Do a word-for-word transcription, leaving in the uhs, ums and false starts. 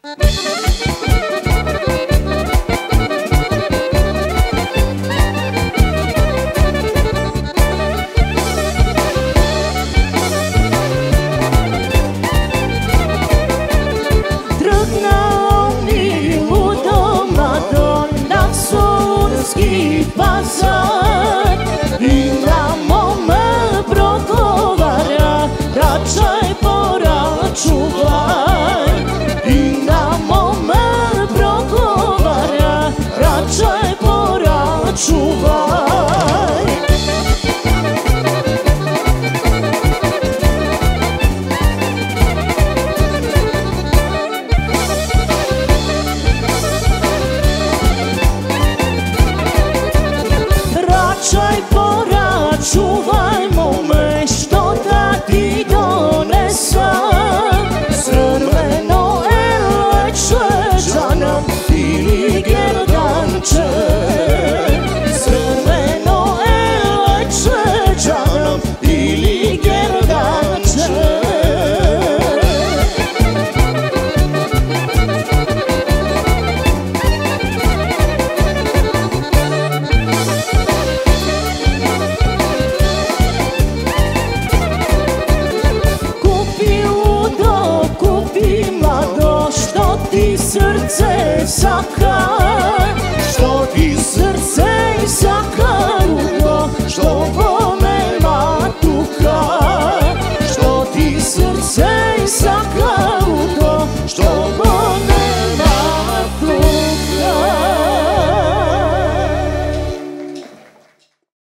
Bazar i namo me progovara, račaj poračuvaj. I namo me progovara, račaj poračuvaj. Račaj poračuvajmo me, što da ti donesam. Crveno eleče džanam ili gerdanče. Crveno eleče džanam ili gerdanče. Ti srce saka